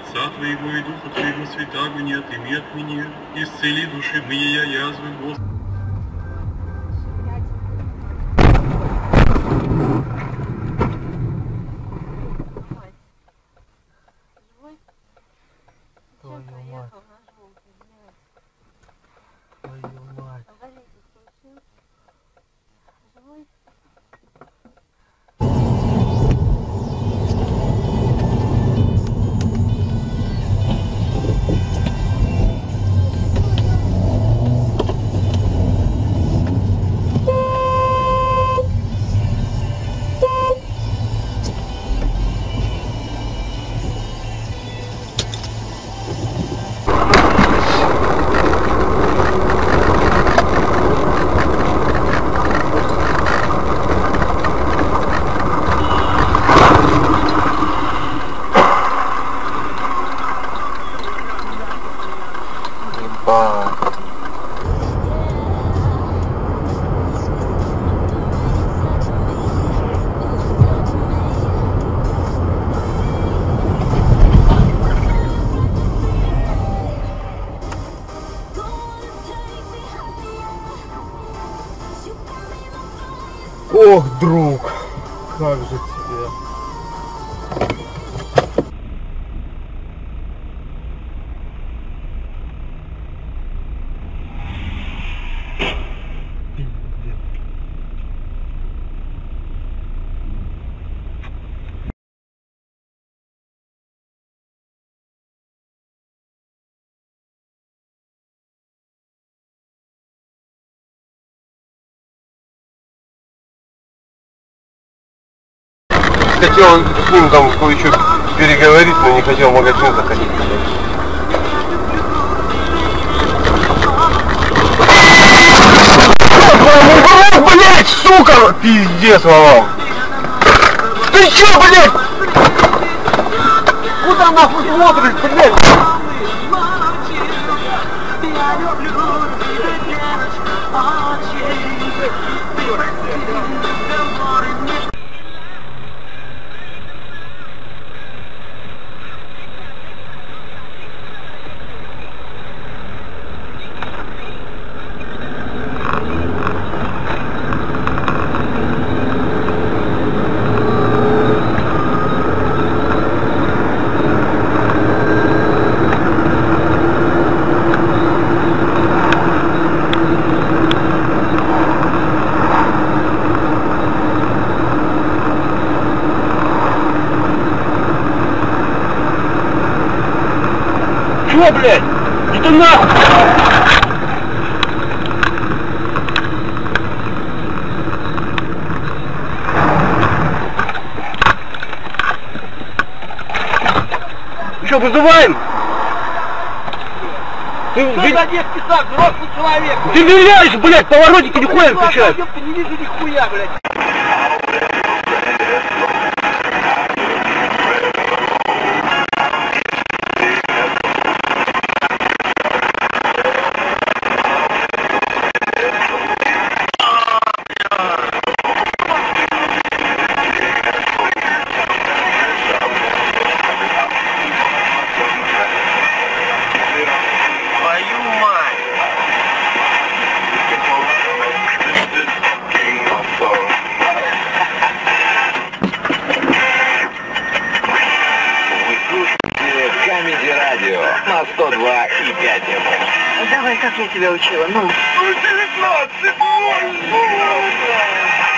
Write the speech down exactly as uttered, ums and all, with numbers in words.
Отца Твоего и Духа Твоего Святаго не отыми от меня, исцели души моей я язвы, Господи. Твою мать. Твою мать. Ох, друг, как же тебе. Хотел с ним там кое-что переговорить, но не хотел в магазин заходить. Блять, сука! Пиздец, Вова! Ты чё, блять? Куда нахуй смотришь, блять? Чё, блядь? Иди нахуй! Что, вызываем? Ты, Что за детский сад, взрослый человек? Ты виляешь, блядь, поворотники нихуя не включаешь. Я не вижу нихуя, блядь. На сто два и пять эф эм. Давай, как я тебя учила, ну. девятнадцать ноль ноль.